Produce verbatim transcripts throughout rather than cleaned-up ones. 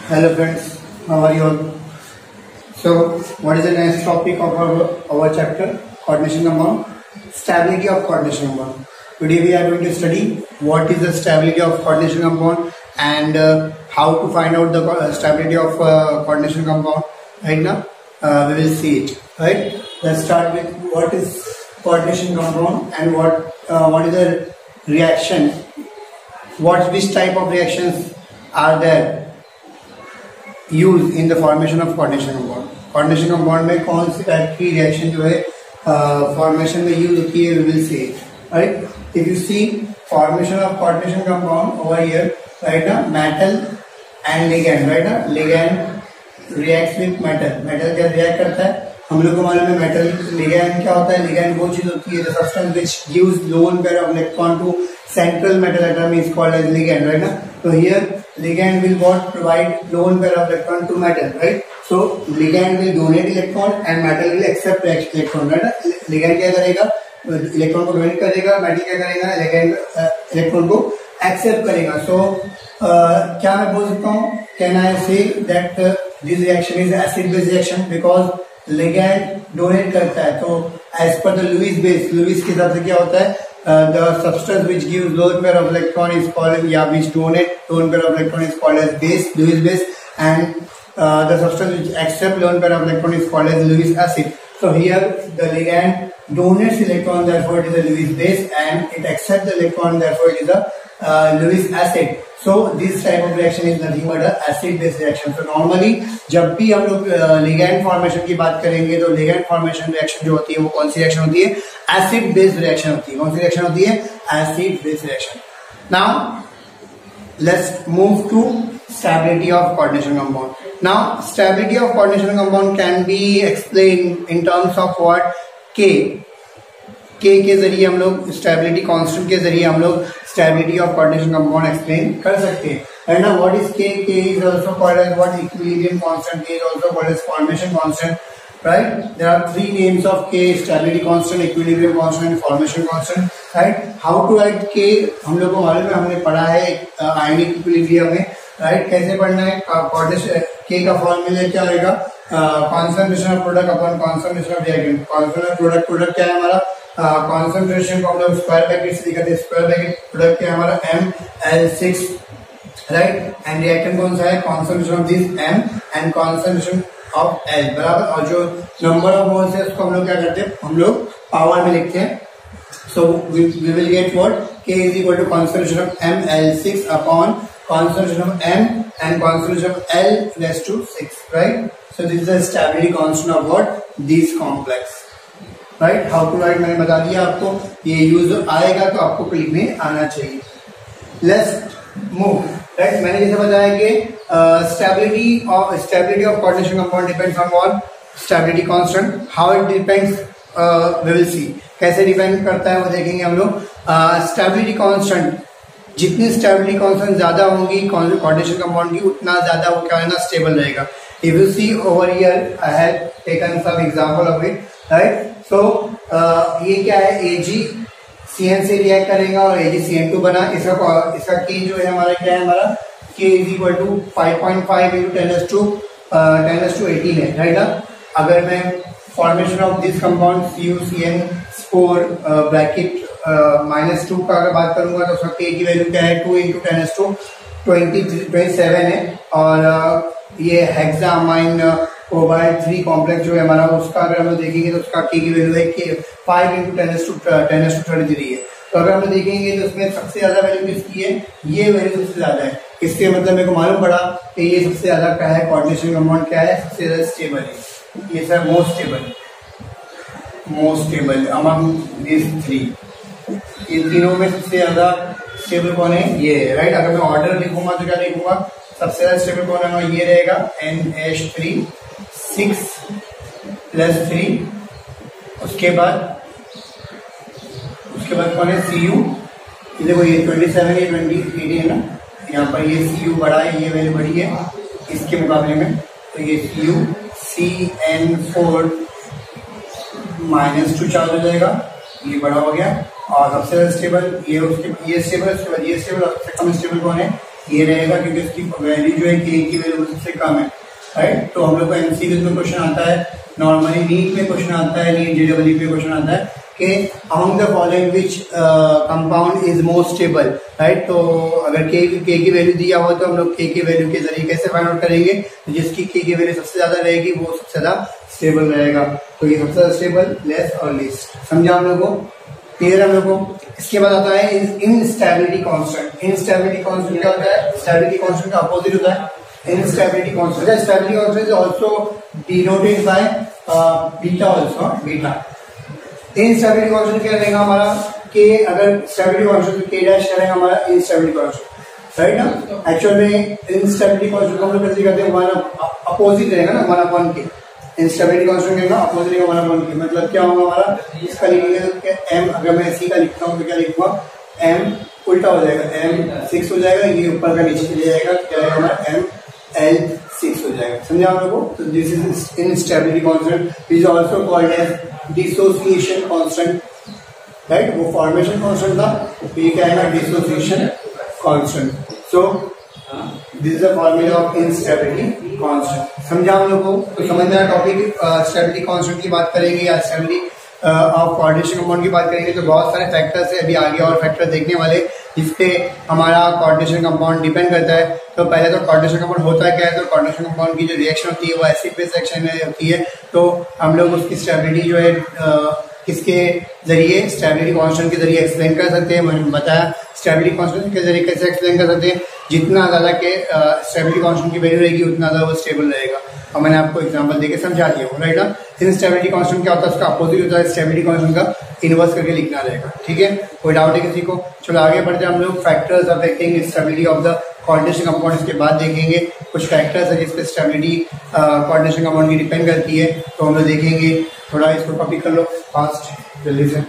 Hello friends, how are you all? So, what is the next topic of our, our chapter? Coordination compound. Stability of coordination compound. Today we are going to study what is the stability of coordination compound and uh, how to find out the uh, stability of uh, coordination compound. Right now, uh, we will see it. Right. Let's start with what is coordination compound and what uh, what is the reaction. What which type of reactions are there use in the formation of coordination compound. Coordination compound में कौन सी type की reaction जो है formation में use होती है, we will see it. Right, if you see formation of coordination compound over here, right ना, metal and ligand. Right ना, ligand reacts with metal. Metal क्या रिएक्ट करता है, हम लोग को मालूम है. मेटल लिगैंड क्या होता है, लिगैंड वो चीज होती है the substance which gives lone pair of electron to central metal atom is called as ligand. Right now, so here ligand will what provide lone pair of electron to metal. Right, so ligand will donate electron and metal will accept electron. Right, ligand क्या करेगा, electron को donate करेगा, metal क्या करेगा, ligand electron को accept करेगा. सो क्या मैं बोल सकता हूँ, can I say that this reaction is acid base reaction because ligand donate करता है. तो as per the Lewis base, Lewis के हिसाब से क्या होता है, Uh, the substance which gives lone pair of electron is called, yeah, which donate lone pair of electron is called as base, Lewis base, and uh, the substance which accept lone pair of electron is called as Lewis acid. So here the ligand donates electron, therefore it is a Lewis base, and it accepts the electron, therefore it is a uh, Lewis acid. So this type of reaction is nothing but a acid base reaction. So normally जब भी हम लोग ligand formation की बात करेंगे तो ligand formation reaction जो होती है वो कौन सी reaction होती है, acid base reaction होती है. कौन सी reaction होती है, acid base reaction. Now let's move to stability of coordination compound. Now stability of coordination compound can be explained in terms of what, K. K के जरिए हम लोग स्टेबिलिटी कांस्टेंट के जरिए हम लोग stability of coordination compound explain कर सकते हैं. And now what is K? K is also called as what, equilibrium constant. K is also called as formation constant. Right, there are three names of K: stability constant, equilibrium constant, formation constant. Right, how to write K हम लोग को मालूम है, हमने पढ़ा है ionic equilibrium में. Right, कैसे पढ़ना है, कोऑर्डिनेशन K का फॉर्मूला क्या रहेगा, concentration of product upon concentration of reactant. Concentration product product क्या है हमारा, कॉन्सेंट्रेशन uh, को हम लोग स्क्वायर ब्रैकेट से लिखते हैं. स्क्वायर ब्रैकेट प्रोडक्ट क्या है हमारा, M L six. Right, and reactant कौन सा है, concentration of this M and concentration of L बराबर. और जो नंबर ऑफ मोल्स है उसको हम लोग क्या करते हैं, हम लोग पावर में लिखते हैं. So we will get what, K is equal to concentration of M L six upon concentration of M and concentration of L raised to six. Right, so this is the stability constant of what, these complex. Right, how to write मैंने बता दिया आपको, ये use आएगा तो आपको click में आना चाहिए. Let's move. राइट, मैंने जैसे बताया कि stability of stability of coordination compound depends on what, stability constant. How it depends, we will see. कैसे डिपेंड करता है वो देखेंगे हम लोग. स्टेबिलिटी कांस्टेंट, जितनी स्टेबिलिटी कांस्टेंट ज्यादा होंगी कोऑर्डिनेशन कंपाउंड की, उतना ज्यादा वो क्या है ना, स्टेबल रहेगा. If you see over here, I have taken some example of it. Right, so ये क्या है, Ag C n से रिएक्ट करेगा और Ag C n टू बना. इसका इसका K जो है हमारा क्या है, हमारा K is equal to five point five into ten raise to ten raise to eighteen है. राइट ना, अगर मैं formation of this compound C U C N four bracket minus two का अगर बात करूंगा तो उसका K की वैल्यू क्या है, two into ten raise to twenty twenty seven है. और uh, ये हेक्सामाइन कोबाल्ट थ्री कॉम्प्लेक्स जो है हमारा, उसका अगर हम लोग देखेंगे तो उसका K की वैल्यू है five into ten raise to ten raise to thirty three है. तो अगर हम लोग देखेंगे तो उसमें सबसे ज्यादा वैल्यू किसकी है, ये वैल्यू सबसे ज्यादा है. इसके मतलब मेरे को मालूम पड़ा कि ये सबसे ज्यादा क्या है, कोऑर्डिनेशन कंपाउंड क्या है, सबसे ज्यादा स्टेबल है. ये sir most stable, most stable among this three. ये तीनों में सबसे ज्यादा स्टेबल कौन है, ये है. राइट, अगर मैं ऑर्डर लिखूंगा तो क्या लिखूंगा, सबसे ज्यादा स्टेबल कौन है, ये रहेगा N H three six plus three. उसके बाद उसके बाद कौन है, सी यू. देखो ये ट्वेंटी सेवन ये ट्वेंटी एटी है ना, यहाँ पर ये सी यू बड़ा है, ये वैल्यू बड़ी है इसके मुकाबले में. तो ये C U C N four minus two charge हो जाएगा, ये बड़ा हो गया. और सबसे ज्यादा स्टेबल ये, उसके ये स्टेबल, उसके बाद ये स्टेबल, और सबसे कम स्टेबल कौन है, ये रहेगा क्योंकि उसकी वैल्यू जो है के की वैल्यू सबसे कम है, राइट। तो हम लोग को एमसीक्यू में क्वेश्चन आता है, नॉर्मली नीट में क्वेश्चन आता है, नीट जेडब्ल्यू में क्वेश्चन आता है कि among the following which compound is most stable, right. तो अगर के के की वैल्यू दिया हुआ तो हम लोग के की वैल्यू के जरिए कैसे फाइंड आउट करेंगे, तो जिसकी के की वैल्यू सबसे ज्यादा रहेगी वो सबसे ज्यादा स्टेबल रहेगा। तो ये सबसे ज्यादा स्टेबल, लेस और लीस्ट, समझा हम लोग को, क्लियर हम लोग को। इसके बाद आता है इनस्टेबिलिटी कांस्टेंट। इनस्टेबिलिटी कांस्टेंट क्या होता है, स्टेबिलिटी कांस्टेंट का अपोजिट होता है instability constant. The stability constant is also denoted by uh, beta also, beta. Instability constant क्या रहेगा हमारा, कि अगर stability constant तो k dash रहेगा हमारा instability constant, राइट ना। एक्चुअल में instability constant को हम लोग कैसे कहते हैं, वन अपोजिट रहेगा ना, one upon K. instability constant रहेगा अपोजिट रहेगा वन अपॉन के। मतलब क्या होगा हमारा, इसका लिखेंगे m, अगर मैं c का लिखता हूँ तो क्या लिखूंगा, m उल्टा हो जाएगा, m सिक्स हो जाएगा, ये ऊपर का नीचे चले जाएगा, क्या रहेगा हमारा m L सिक्स हो जाएगा, समझा आप लोगों को। तो this is instability constant, is also called as dissociation constant, right. वो फॉर्मेशन कांस्टेंट था, तो ये क्या है, dissociation constant. So this is the formula of instability constant, समझा हम लोगों को। तो समझ में आया टॉपिक, स्टेबिलिटी कांस्टेंट की बात करेंगे या स्टेबिलिटी ऑफ कोऑर्डिनेशन कंपाउंड की बात करेंगे। तो बहुत सारे फैक्टर्स है, अभी आगे और फैक्टर देखने वाले जिसपे हमारा कोऑर्डिनेशन कंपाउंड डिपेंड करता है। तो पहले तो कोऑर्डिनेशन कंपाउंड होता है क्या है, तो कोऑर्डिनेशन कंपाउंड की जो रिएक्शन होती है वो एसिड बेस रिएक्शन में होती है। तो हम लोग उसकी स्टेबिलिटी जो है किसके जरिए, स्टेबिलिटी कांस्टेंट के जरिए एक्सप्लेन कर सकते हैं। मैंने बताया स्टेबिलिटी कांस्टेंट के जरिए कैसे एक्सप्लेन कर सकते हैं, जितना ज्यादा के स्टेबिलिटी कांस्टेंट की वैल्यू रहेगी उतना ज्यादा वो स्टेबल रहेगा। और मैंने आपको एग्जांपल देके समझा दिया हूँ, राइट ना। इनस्टेबिलिटी कांस्टेंट क्या होता है, उसका अपोजिट होता है स्टेबिलिटी कांस्टेंट का, इनवर्स करके लिखना रहेगा, ठीक है। कोई डाउट है किसी को? चलो आगे बढ़ते हैं हम लोग। Factors affecting stability of the coordination compound, इसके बाद देखेंगे कुछ फैक्टर्स है जिसपे स्टेबिलिटी कोऑर्डिनेशन कंपाउंड की डिपेंड करती है। तो हम लोग देखेंगे, थोड़ा इसको कॉपी कर लो फास्ट जल्दी से।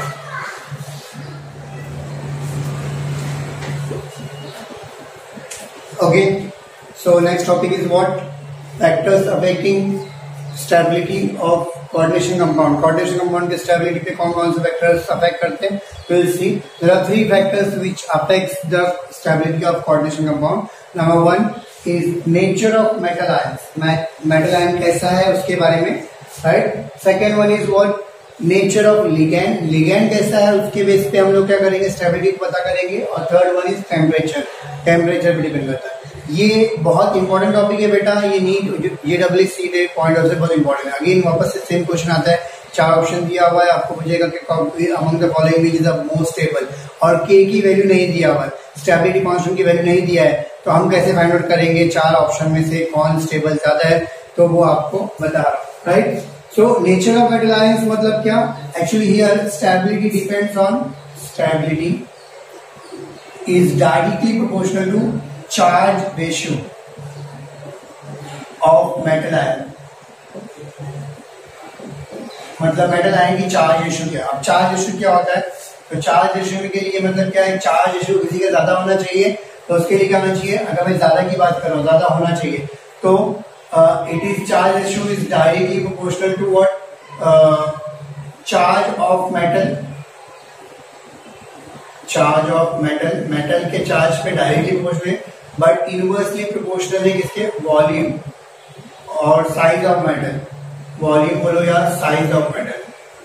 Okay, so next topic is what, factors affecting stability of coordination compound. Coordination compound के स्टेबिलिटी पे कौन कौन से फैक्टर्स अफेक्ट करते हैं, will see. There are three factors which affects the stability of coordination compound. Number one is nature of metal ions, metal ion कैसा है उसके बारे में, right. Second one is what, nature of ligand, ligand कैसा है उसके base पे हम लोग क्या करेंगे, स्टेबिलिटी पता करेंगे। और third one is temperature, temperature पे डिपेंड करता है। ये बहुत इंपॉर्टेंट टॉपिक है बेटा, ये नीट ये डब्ल्यू सी डे पॉइंट ऑफ से बहुत इंपॉर्टेंट है। अगेन वापस से सेम क्वेश्चन आता है, चार ऑप्शन दिया हुआ है, आपको पूछेगा कि among the following which is the most stable, और के की वैल्यू नहीं दिया हुआ है, स्टेबिलिटी कांस्टेंट की वैल्यू नहीं दिया है, तो हम कैसे फाइंड आउट करेंगे चार ऑप्शन में से कौन स्टेबल ज्यादा है, तो वो आपको बता रहा, right. So nature of metal ions मतलब क्या, actually here stability depends on, stability is directly proportional to charge ratio of metal ion. मतलब मेटल आयन की चार्ज रेशियो क्या, अब चार्ज रेशियो क्या होता है, तो चार्ज रेशियो के लिए मतलब क्या है, चार्ज रेशियो किसी का ज्यादा होना चाहिए, तो उसके लिए क्या होना चाहिए, अगर मैं ज्यादा की बात कर रहा हूं ज्यादा होना चाहिए, तो it is charge ratio is directly proportional to what, charge of metal, charge of metal, metal के चार्ज पे डायरेक्टली प्रोपोर्शनल है, बट इनवर्सली प्रोपोर्शनल है किसके, वॉल्यूम और साइज ऑफ मेटल। वॉल्यूम बोलो या साइज ऑफ मेटल,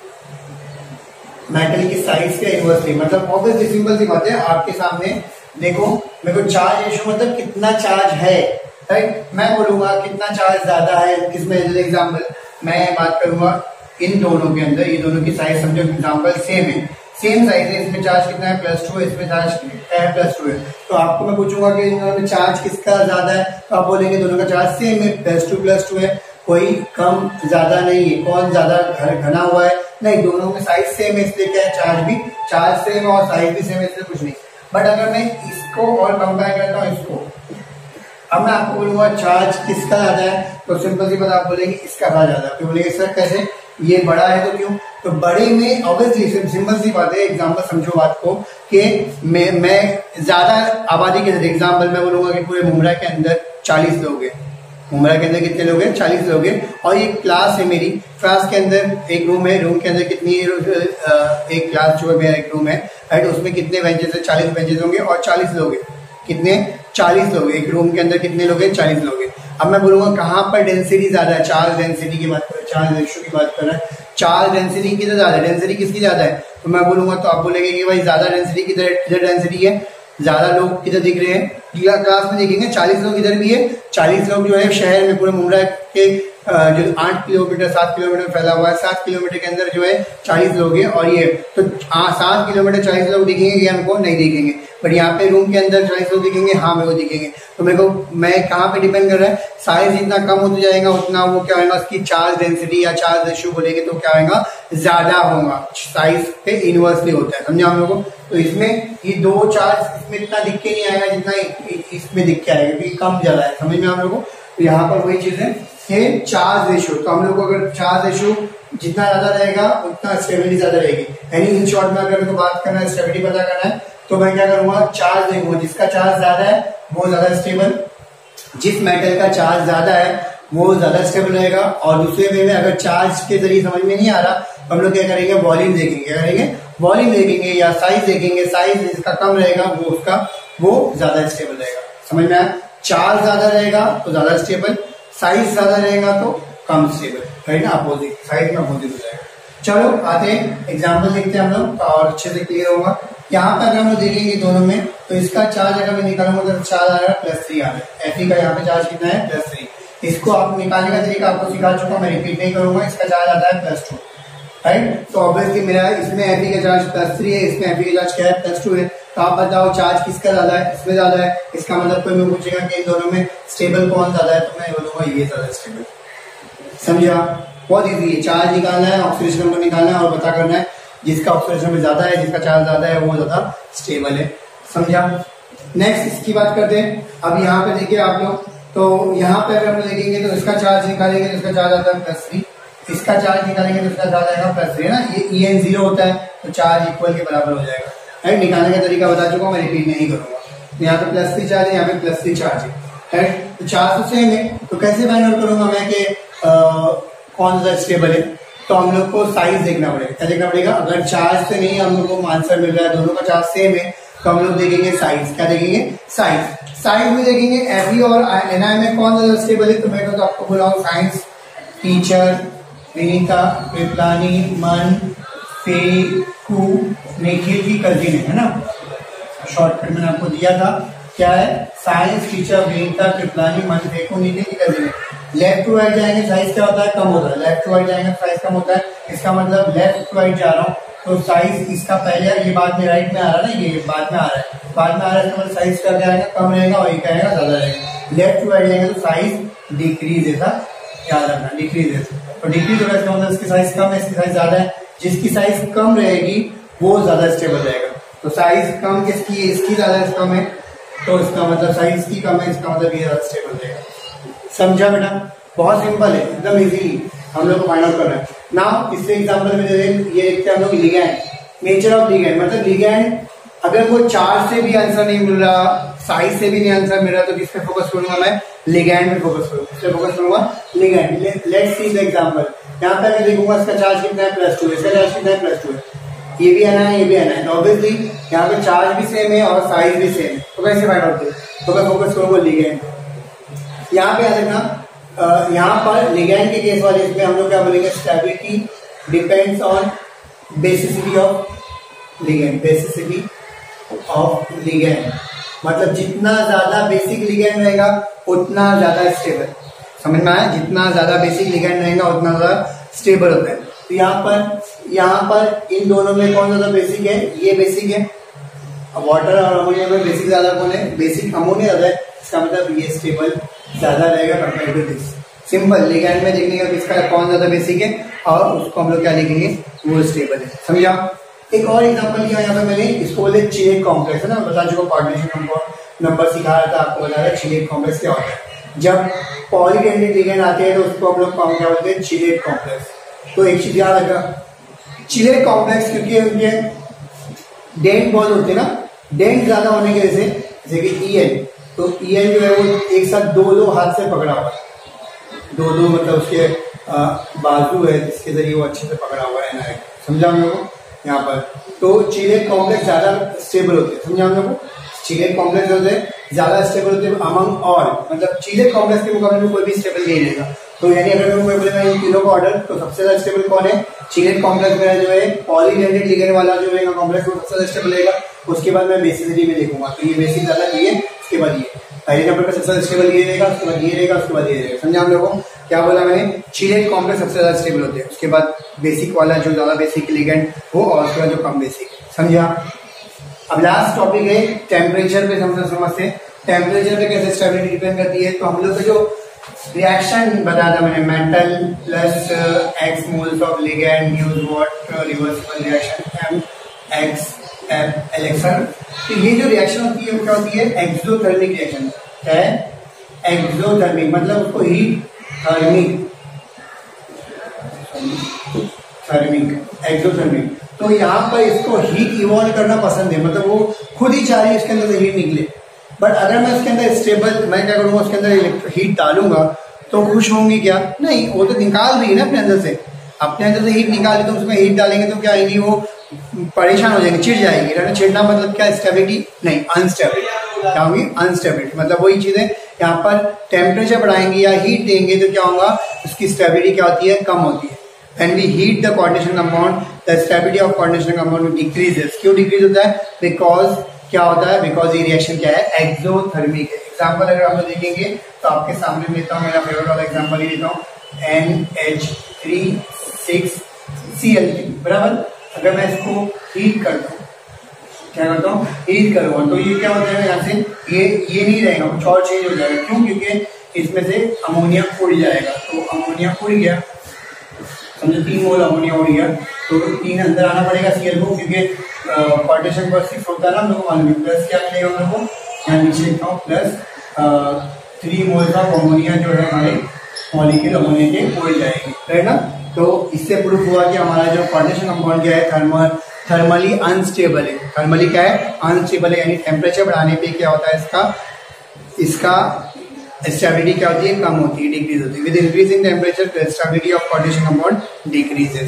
मेटल की size के इनवर्सली, मतलब ऑब्वियसली सिंपल सी बात है, आपके सामने देखो, मेरे को चार्ज रेशियो मतलब कितना चार्ज है, राइट। मैं बोलूंगा कितना चार्ज ज्यादा है किसमें, एग्जाम्पल मैं बात करूंगा इन दोनों के अंदर, ये दोनों की साइज समझो एग्जाम्पल सेम है, सेम साइज है, इसमें चार्ज कितना है प्लस टू है, इसमें चार्ज है प्लस टू है, तो आपको मैं पूछूंगा कि इन दोनों में चार्ज किसका ज्यादा है, तो आप बोलेंगे दोनों का चार्ज सेम है, प्लस टू प्लस टू है, कोई कम ज्यादा नहीं है, कौन ज्यादा घना हुआ है, नहीं, दोनों में साइज सेम है, इसलिए क्या है, चार्ज भी चार्ज सेम है और साइज भी सेम है, इसलिए कुछ नहीं। बट अगर मैं इसको और कंपेयर करता हूँ इसको, अब मैं आपको बोलूंगा चार्ज किसका ज्यादा है, तो सिंपल सी बात आप बोलेंगे इसका ज्यादा है, तो बोलेंगे सर कैसे, ये बड़ा है तो क्यों, तो बड़े में ऑब्वियसली सिंपल सी बात है, एग्जांपल समझो बात को कि मैं मैं ज्यादा आबादी के साथ एग्जांपल मैं बोलूंगा कि पूरे मुमरा के अंदर चालीस लोग हैं, मुमरा के अंदर कितने लोग हैं, चालीस लोग हैं, और एक क्लास है मेरी, क्लास के अंदर एक रूम है, रूम के अंदर कितनी एक क्लास जो है मेरा एक रूम है, राइट, उसमें कितने बेंचेस है, चालीस बेंचेस होंगे और चालीस लोग हैं, कितने चालीस लोग हैं, एक रूम के अंदर कितने लोग हैं, चालीस लोग हैं। अब मैं बोलूंगा कहाँ पर डेंसिटी ज्यादा है, चार्ज डेंसिटी की बात कर, चार्ज रेशियो की बात कर रहा है, चार्ज डेंसिटी किधर ज्यादा है, डेंसिटी किसकी ज्यादा है, तो मैं बोलूंगा तो आप बोलेंगे कि भाई ज्यादा डेंसिटी किधर, किधर डेंसिटी है, ज्यादा लोग किधर दिख रहे हैं, क्लास में देखेंगे चालीस लोग इधर भी है, चालीस लोग जो है शहर में पूरे मुंब्रा के जो आठ किलोमीटर सात किलोमीटर फैला हुआ है, सात किलोमीटर के अंदर जो है चालीस लोग हैं, और ये तो सात किलोमीटर चालीस लोग दिखेंगे कि हमको नहीं दिखेंगे, बट यहाँ पे रूम के अंदर चालीस लोग दिखेंगे, हाँ मेरे को दिखेंगे। तो मेरे को मैं कहाँ पे डिपेंड कर रहा है, साइज जितना कम होता जाएगा उतना वो क्या होगा, उसकी चार्ज डेंसिटी या चार्ज रेशियो बोलेंगे तो क्या होगा, ज्यादा होगा, साइज पे इनवर्सली होता है, समझा हम लोग को। तो इसमें ये दो चार्ज इसमें इतना दिख के नहीं आएगा जितना इसमें दिख के आएगा, क्योंकि कम ज्यादा है, समझ में हम लोग को। तो यहाँ पर वही चीज है कि चार्ज रेशियो, तो हम लोग को अगर चार्ज रेशियो जितना ज्यादा रहेगा उतना स्टेबिलिटी ज्यादा रहेगी। यानी इन शॉर्ट में अगर मेरे को बात करना है, स्टेबिलिटी पता करना है, तो मैं क्या करूंगा, चार्ज देखूंगा, जिसका चार्ज ज्यादा है वो ज्यादा स्टेबल, जिस मेटल का चार्ज ज्यादा है वो ज्यादा स्टेबल रहेगा। और दूसरे वे में अगर चार्ज के जरिए समझ में नहीं आ रहा तो हम लोग क्या करेंगे, वॉल्यूम देखेंगे, क्या करेंगे, वॉल्यूम देखेंगे या साइज देखेंगे, साइज जिसका कम रहेगा वो उसका वो ज्यादा स्टेबल रहेगा, समझ में आया। चार्ज ज्यादा रहेगा तो ज्यादा स्टेबल, साइज ज्यादा रहेगा तो कम स्टेबल, राइट ना, अपोजिट, साइज में अपोजिट हो जाएगा। चलो आते हैं एग्जाम्पल देखते हैं हम लोग और अच्छे से क्लियर होगा। यहाँ पर अगर हम लोग देखेंगे दोनों में, तो इसका चार्ज अगर मैं निकालूंगा तो चार्ज आ रहा है प्लस थ्री आ रहा है, एफ का यहाँ पे चार्ज कितना है, प्लस थ्री। इसको आप निकालने का तरीका आपको सिखा चुका, मैं रिपीट नहीं करूंगा, इसका चार्ज आता है प्लस टू, राइट। तो ऑब्वियसली मेरा इसमें एफ का चार्ज प्लस थ्री है, इसमें एफ का चार्ज क्या है, प्लस टू है। तो आप बताओ चार्ज किसका ज्यादा है, इसमें ज्यादा है, इसका मतलब कोई मैं पूछेगा कि इन दोनों में स्टेबल कौन ज्यादा है, तो मैं बोलूंगा ये ज्यादा स्टेबल, समझा। बहुत इजी है, चार्ज निकालना है, ऑक्सीडेशन नंबर निकालना है और पता करना है जिसका ऑक्सीडेशन नंबर ज्यादा है, जिसका चार्ज ज्यादा है वो ज्यादा स्टेबल है, समझा। नेक्स्ट इसकी बात करते हैं। अब यहाँ पे देखिए आप लोग, तो यहाँ पे अगर हम देखेंगे तो इसका चार्ज निकालेंगे तो इसका चार्ज आता है प्लस थ्री, इसका चार्ज निकालेंगे तो इसका चार्ज आएगा प्लस थ्री, है ना, ये ई एन जीरो होता है तो चार्ज इक्वल के बराबर हो जाएगा, राइट। निकालने का तरीका बता चुका हूँ, मैं रिपीट नहीं करूंगा। तो यहाँ पे प्लस थ्री चार्ज है, यहाँ पे प्लस थ्री चार्ज है, राइट। तो चार्ज तो सेम है, तो कैसे फाइंड आउट करूंगा मैं कि कौन सा स्टेबल है, तो हम लोग को साइज देखना पड़ेगा। क्या देखना पड़ेगा, अगर चार्ज से नहीं हम लोग को आंसर मिल रहा है, दोनों का चार्ज सेम है, तो हम लोग देखेंगे साइज। क्या देखेंगे, साइज। साइज में देखेंगे एफ और एन आई में कौन ज्यादा स्टेबल है, तो मैं तो आपको बोला हूँ साइंस टीचर विनीता कृपलानी मन फेकू निखिल की कजिन है ना, शॉर्टकट मैंने आपको दिया था, क्या है, साइंस टीचर विनीता कृपलानी मन फेकू निखिल की कजिन है। लेफ्ट टू राइट जाएंगे साइज क्या होता है, कम होता है, लेफ्ट टू राइट जाएंगे साइज कम होता है, इसका मतलब लेफ्ट टू राइट जा रहा हूँ तो साइज इसका पहले, ये बाद में राइट में आ रहा है ना, ये बाद में आ रहा है, बाद में आ रहा है, मतलब साइज का क्या आएगा, कम रहेगा, और ये क्या आएगा, ज्यादा रहेगा। लेफ्ट टू राइट जाएंगे तो साइज डिक्रीज है, याद रखना, डिक्रीज है, तो डिक्रीज हो रहा है, इसकी साइज कम है, इसकी साइज ज्यादा है, जिसकी साइज कम रहेगी वो ज्यादा स्टेबल रहेगा। तो साइज कम किसकी है, इसकी ज्यादा कम है, तो इसका मतलब साइज की कम है, इसका मतलब ये ज्यादा स्टेबल रहेगा, समझा बेटा। बहुत सिंपल है, एकदम इजीली हम लोग को फाइंड आउट करना है ना। इससे एग्जांपल में दे दें, ये देखते हैं हम लोग लिगैंड, नेचर ऑफ लिगैंड, मतलब लिगैंड अगर वो चार्ज से भी आंसर नहीं मिल रहा, साइज से भी नहीं आंसर मिल रहा, तो किस पे फोकस करूंगा मैं, लिगैंड पे फोकस करूंगा, किस पे फोकस करूंगा, ligand. Let's see the example. यहाँ पे मैं देखूंगा इसका चार्ज कितना है, प्लस टू, इसका चार्ज कितना है, प्लस टू है, ये भी आना है, ये भी आना है, तो ऑब्वियसली यहाँ पे चार्ज भी सेम है और साइज भी सेम है, तो कैसे फाइंड आउट करें, तो मैं फोकस करूंगा लिगैंड। यहाँ पे याद रखना, यहाँ पर लिगैंड के केस वाले इसमें हम लोग क्या बोलेंगे, stability depends on basicity of ligand, basicity of ligand, मतलब जितना ज्यादा बेसिक लिगैंड रहेगा उतना ज्यादा स्टेबल, समझ में आया, जितना ज्यादा बेसिक लिगैंड रहेगा उतना ज्यादा स्टेबल होता है। तो यहाँ पर यहाँ पर इन दोनों में कौन ज्यादा बेसिक है, ये बेसिक है, वाटर और अमोनिया में बेसिक ज्यादा कौन है, बेसिक अमोनिया ज्यादा है, इसका मतलब ये स्टेबल ज्यादा रहेगा compare to this. Simple, ligand में देखने का किसका कौन ज्यादा बेसिक है और उसको हम लोग क्या लिखेंगे, वो स्टेबल है, समझा। एक और एग्जांपल किया यहाँ पे मैंने, इसको बोले चिलेट कॉम्प्लेक्स, है ना, बता चुका कोऑर्डिनेशन नंबर नंबर सिखा रहा था आपको, बता रहा चिलेट कॉम्प्लेक्स क्या होता है। जब पॉलीडेंटेड लिगैंड आते हैं तो उसको हम लोग क्या बोलते हैं, चिलेट कॉम्प्लेक्स। तो एक चीज याद रखा, चिलेट कॉम्प्लेक्स क्योंकि उनके डेंट बहुत होते हैं ना, डेंट ज्यादा होने की वजह से, जैसे कि ई एल, तो ई एल जो है वो एक साथ दो दो हाथ से पकड़ा हुआ है, दो दो मतलब उसके आ, बाजू है जिसके जरिए वो अच्छे से पकड़ा हुआ है ना, समझा हम लोग को यहाँ पर। तो चिलेट कॉम्प्लेक्स ज्यादा स्टेबल होते हैं, समझा हम लोग को। चीलेट कॉम्प्लेक्स होते हैं ज्यादा स्टेबल होते हैं अमंग ऑल, मतलब चीलेट कॉम्प्लेक्स के मुकाबले में कोई भी स्टेबल नहीं रहेगा। तो यानी अगर मैं कोई बोलेगा इन तीनों का ऑर्डर, तो सबसे ज्यादा स्टेबल कौन है? चीलेट कॉम्प्लेक्स में जो है पॉलीडेंटेड लिगेंड वाला जो रहेगा कॉम्प्लेक्स वो सबसे ज्यादा स्टेबल रहेगा। उसके बाद मैं बेसिसिटी में देखूंगा, तो ये बेसिक ज्यादा ये, उसके बाद ये पहले नंबर पर सबसे ज्यादा स्टेबल ये रहेगा, उसके बाद ये रहेगा, उसके बाद ये रहेगा। समझा हम लोगों को? क्या बोला मैंने? चीलेट कॉम्प्लेक्स सबसे ज्यादा स्टेबल होते हैं, उसके बाद बेसिक वाला जो ज्यादा बेसिक लिगेंड वो, और उसके बाद जो कम बेसिक। समझा? अब लास्ट टॉपिक है टेम्परेचर पे समझ समझते टेम्परेचर पे कैसे स्टेबिलिटी डिपेंड करती है। तो हम लोग का जो रिएक्शन बताया था मैंने, metal plus x moles of ligand use what reversible reaction M X F electron. तो ये जो रिएक्शन होती है वो क्या होती है? एक्सोथर्मिक रिएक्शन है। एक्सोथर्मिक मतलब उसको हीट थर्मिक थर्मिक एक्सोथर्मिक। तो यहाँ पर इसको हीट इवॉल्व करना पसंद है, मतलब वो खुद ही चाह रही है इसके अंदर से हीट निकले। बट अगर मैं उसके अंदर स्टेबल, मैं क्या करूंगा उसके अंदर हीट डालूंगा तो खुश होंगी क्या? नहीं, वो तो निकाल रही है ना अपने अंदर से, अपने अंदर से हीट निकाल रही, तो उसमें हीट डालेंगे तो क्या आएगी? वो परेशान हो जाएंगे, चिढ़ जाएगी। है ना? चिढ़ना मतलब क्या? स्टेबिलिटी नहीं, अनस्टेबिलिटी। क्या होगी? अनस्टेबिलिटी। मतलब वही चीज है, यहाँ पर टेम्परेचर बढ़ाएंगे या हीट देंगे तो क्या होगा? उसकी स्टेबिलिटी क्या होती है? कम होती है। When we heat the coordination compound, the stability of coordination compound decreases. क्यों डिक्रीज होता है? Because क्या होता है? Because ये रिएक्शन क्या है? एक्सोथर्मिक है। एग्जाम्पल अगर हम लोग देखेंगे तो आपके सामने लेता हूँ, मेरा फेवरेट वाला एग्जाम्पल ही लेता हूँ, N H three six C L three बराबर। अगर मैं इसको हीट करता हूँ, क्या करता हूँ? हीट करूँगा तो ये क्या हो जाएगा? यहाँ से ये ये नहीं रहेगा, कुछ और चेंज हो जाएगा। क्यों? क्योंकि इसमें से अमोनिया उड़ जाएगा। तो अमोनिया उड़ गया, समझो तीन मोल अमोनिया उड़ गया, तो तीन अंदर आना पड़ेगा सीएल को, क्योंकि पार्टीशन पर सिक्स होता है ना, हम लोग को मालूम है। प्लस क्या मिलेगा हम लोग को? यहाँ नीचे लिखता हूँ, plus three mole of ammonia जो है हमारे मॉलिक्यूल अमोनिया के उड़ जाएंगे, राइट ना? तो इससे प्रूफ हुआ कि हमारा जो पार्टीशन कंपाउंड क्या है? थर्मल थर्मली अनस्टेबल है। थर्मली क्या है? अनस्टेबल है, यानी टेम्परेचर बढ़ाने पे क्या होता है? इसका इसका स्टेबिलिटी क्या होती है? कम होती है, डिक्रीज होती है। With increasing temperature the stability of coordination compound decreases,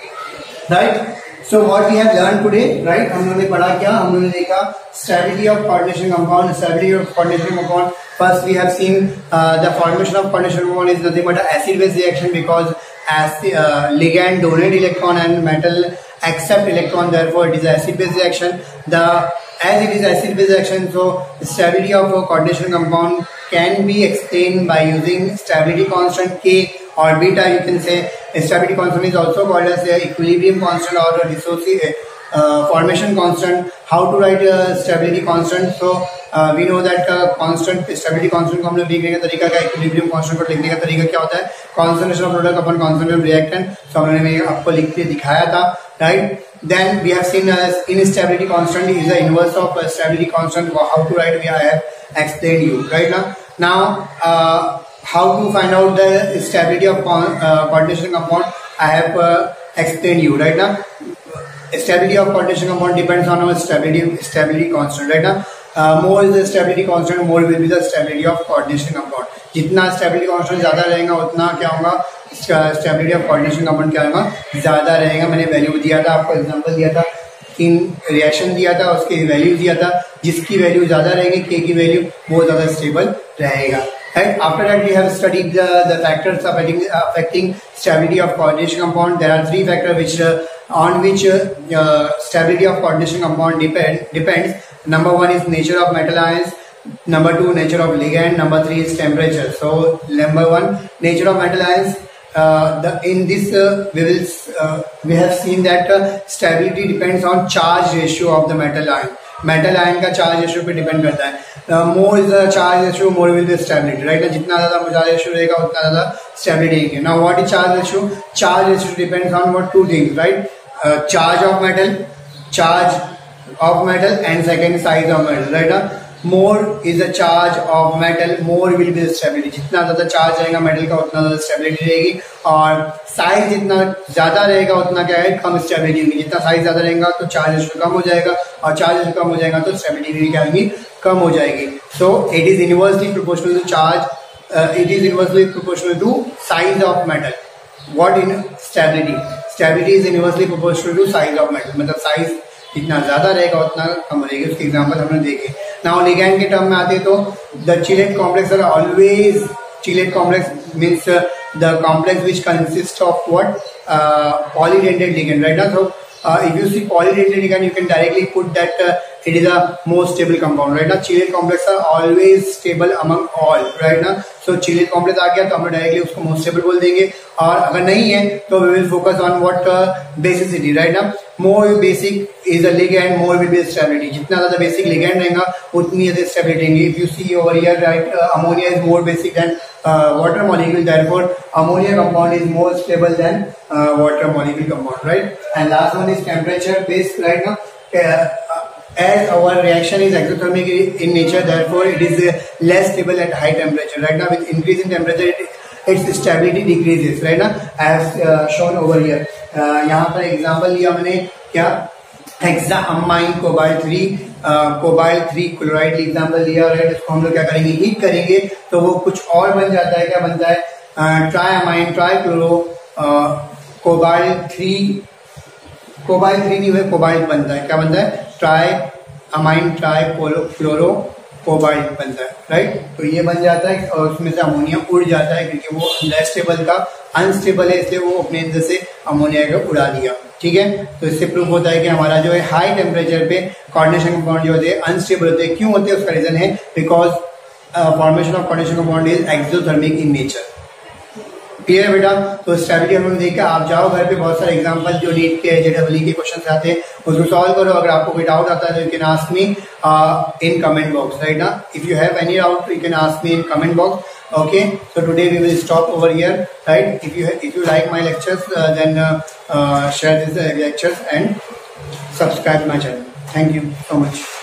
right? So what we have learn today, right? हम लोगों ने पढ़ा क्या? हम लोगों ने देखा stability of coordination compound. Stability of coordination compound, first we have seen the formation of coordination compound is nothing but acid base reaction, because as ligand donate electron and metal accept electron, therefore it is acid base reaction. The as it is acid base reaction, so stability of a coordination compound can be explained by using stability constant K or beta. You can say stability constant is also called as a equilibrium constant or a dissociation uh, formation constant. How to write a stability constant? So uh, we know that uh, constant stability constant को हम लोग लिखने का तरीका क्या? Equilibrium constant को लिखने का तरीका क्या होता है? Concentration of product upon concentration reactant. So हमने आपको लिख के दिखाया था, right? Then we have seen uh, instability constant is the inverse of uh, stability constant. How to write? We have explained you, right now. Now uh, how to find out the stability of con uh, coordination compound? I have uh, explained you, right now. Stability of coordination compound depends on our stability stability constant, right now. Uh, more is the stability constant, more will be the stability of coordination compound. जितना stability constant ज्यादा रहेगा उतना क्या होगा? Stability of coordination compound क्या होगा? ज्यादा रहेगा। मैंने वैल्यू दिया था आपको, एग्जांपल दिया था, तीन रिएक्शन दिया था, उसके वैल्यू दिया था, जिसकी वैल्यू ज्यादा रहेगी, के की वैल्यू, वो ज्यादा स्टेबल रहेगा। Right? After that, we have studied the, the factors affecting, affecting stability of coordination compound. There are three factors which uh, on which uh, uh, stability of coordination compound depend, depends. Number one is nature of metal ions. Number two, nature of ligand. Number three is temperature. So, number one, nature of metal ions. Uh, the, in this, uh, we will uh, we have seen that uh, stability depends on charge ratio of the metal ion. Metal ion का charge ratio पे depend करता है। More is the charge ratio, more will be stability, right? जितना ज्यादा charge ratio रहेगा उतना ज्यादा stability है। Now what is charge ratio? Charge ratio depends on what two things, right? Charge of metal, charge of metal and second size of metal, right? More is the charge of metal, more will be stability. जितना ज्यादा charge रहेगा metal का उतना ज्यादा stability रहेगी, और size जितना ज्यादा रहेगा उतना क्या है? कम स्टेबिलिटी होगी। जितना साइज ज्यादा रहेगा तो चार्ज रेशियो कम हो जाएगा, और चार्ज रेशियो कम हो जाएगा तो स्टेबिलिटी भी क्या होगी? कम हो जाएगी। So it is inversely proportional to charge, it is inversely proportional to size of metal. What in stability? Stability is inversely proportional to size of metal, मतलब साइज जितना ज्यादा रहेगा उतना कम रहेगी। उसके एग्जाम्पल हमने देखे। नाउ लिगैंड के टर्म में आते हैं तो the chelate complex are always chelate complex means the complex which consist of what polydentate ligand, right? Now, so uh, if you see polydentate ligand, you can directly put that uh, it is a most stable compound, right? Now, chilate complex are always stable among all, right? Now, so chilate complex आ गया तो हम लोग directly उसको most stable बोल देंगे, और अगर नहीं है तो we will focus on what uh, basicity, right? Now, more basic is the ligand, more will be stability. जितना ज़्यादा basic ligand रहेगा उतनी ज़्यादा stability रहेंगी. If you see over here, right, uh, ammonia is more basic than uh, water molecule, therefore ammonia compound is more stable than uh, water molecule compound, right? And last one is temperature based, right? Now, uh, as our reaction is exothermic in nature, therefore it is uh, less stable at high temperature, right? Now, with increase in temperature, it, its stability decreases, right? Now, as uh, shown over here. uh, यहाँ पर example लिया मैंने क्या, hexammine cobalt three cobalt three chloride example लिया, right? इसको हम लोग क्या करेंगे, हीट करेंगे तो वो कुछ और बन जाता है. क्या बनता है, triammine trichloro cobalt three cobalt three नहीं हुए कोबाल्ट बनता है. क्या बनता है, tri amine tri chloro cobalt बनता है, राइट? तो ये बन जाता है और उसमें से अमोनिया उड़ जाता है क्योंकि वो लेस स्टेबल था, अनस्टेबल है, इसलिए वो अपने अंदर से अमोनिया को उड़ा दिया. ठीक है, तो इससे प्रूव होता है कि हमारा जो है हाई टेम्परेचर पे कोऑर्डिनेशन कंपाउंड जो होते हैं अनस्टेबल होते हैं. क्यों होते हैं उसका रीजन है because formation of coordination compound is exothermic in nature. Clear है बेटा? तो स्टेबिलिटी हम लोग देखा. आप जाओ घर पे, बहुत सारे एग्जांपल जो नीट के जेडब्ल्यू के क्वेश्चन आते हैं उसको सॉल्व करो. अगर आपको कोई डाउट आता है तो you can ask me in comment box, right? ना, if you have any doubt you can ask me in comment box. Okay, so today we will stop over here, right? If you if you like my lectures, uh, then uh, uh, share these uh, lectures and subscribe my channel. Thank you so much.